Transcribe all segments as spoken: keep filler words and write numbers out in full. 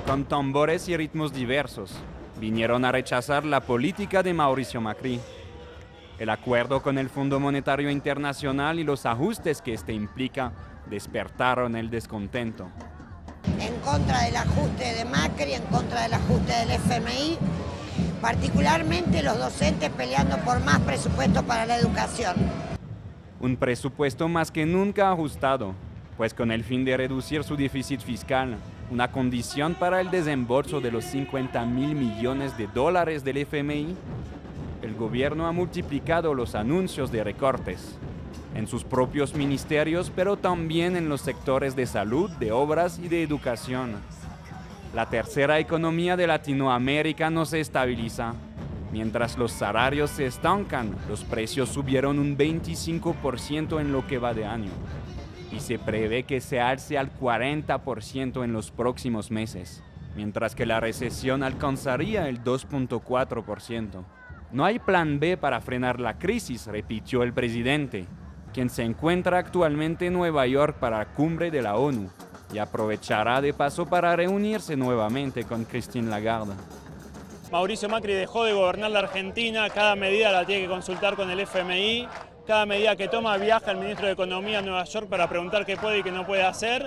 con tambores y ritmos diversos, vinieron a rechazar la política de Mauricio Macri. El acuerdo con el Fondo Monetario Internacional y los ajustes que este implica despertaron el descontento. En contra del ajuste de Macri, en contra del ajuste del F M I, particularmente los docentes peleando por más presupuesto para la educación. Un presupuesto más que nunca ajustado, pues con el fin de reducir su déficit fiscal, una condición para el desembolso de los cincuenta mil millones de dólares del F M I, el gobierno ha multiplicado los anuncios de recortes en sus propios ministerios, pero también en los sectores de salud, de obras y de educación. La tercera economía de Latinoamérica no se estabiliza. Mientras los salarios se estancan, los precios subieron un veinticinco por ciento en lo que va de año y se prevé que se alce al cuarenta por ciento en los próximos meses, mientras que la recesión alcanzaría el dos punto cuatro por ciento. No hay plan B para frenar la crisis, repitió el presidente, quien se encuentra actualmente en Nueva York para la cumbre de la ONU y aprovechará de paso para reunirse nuevamente con Christine Lagarde. Mauricio Macri dejó de gobernar la Argentina, cada medida la tiene que consultar con el F M I, cada medida que toma viaja el ministro de Economía a Nueva York para preguntar qué puede y qué no puede hacer.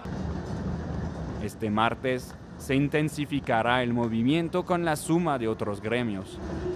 Este martes se intensificará el movimiento con la suma de otros gremios.